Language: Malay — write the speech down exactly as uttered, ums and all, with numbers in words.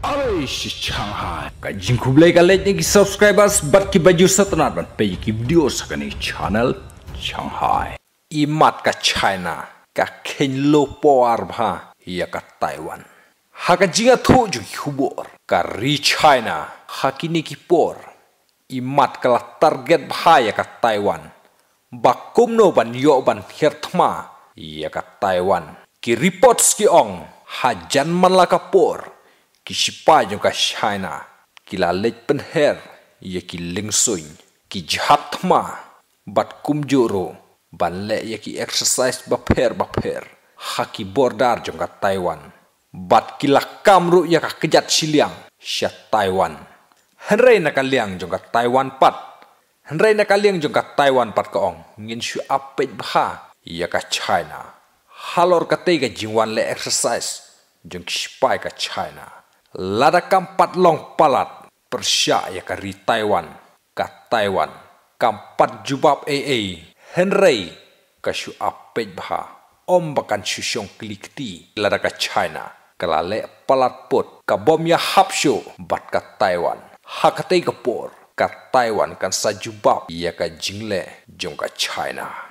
Alay si Shanghai. Kajing kublai kalet ni subscribers bat ki baju satnat ban pe ki video sa kani channel Shanghai. Imat ka China ka khein lo poar bha ya ka Taiwan. Ha ka jinga tho ju hubor ka ri China hakini ki por. Imat kala target bha ya ka Taiwan. Bakum no ban yo ban herthma ya ka Taiwan. Ki reports ki ong hajan man la ka por. Ki sipa jong ka China ki la lej pen her ye ki lingsuin ki jhat thma bat kum joro ban le ye ki exercise ba pher ba pher ha ki bordar jong ka Taiwan bat ki la kamru ya ka kejat siliang sya Taiwan henrei na ka liang jong ka Taiwan pat henrei na ka liang jong ka Taiwan pat ka ong ngin shu apet bha ya ka China halor ka te ga jingwan le exercise jong ki sipa ka China lada kampat long palat persya ya kari Taiwan ka Taiwan kampat jubab aa henrei ka shu apej bha om bakan shusyong klikti lada ka China kalale palat pot ka bom ya hapsyo bat ka Taiwan hakate ka por ka Taiwan kan sa jubab ya ka jingle jong ka China.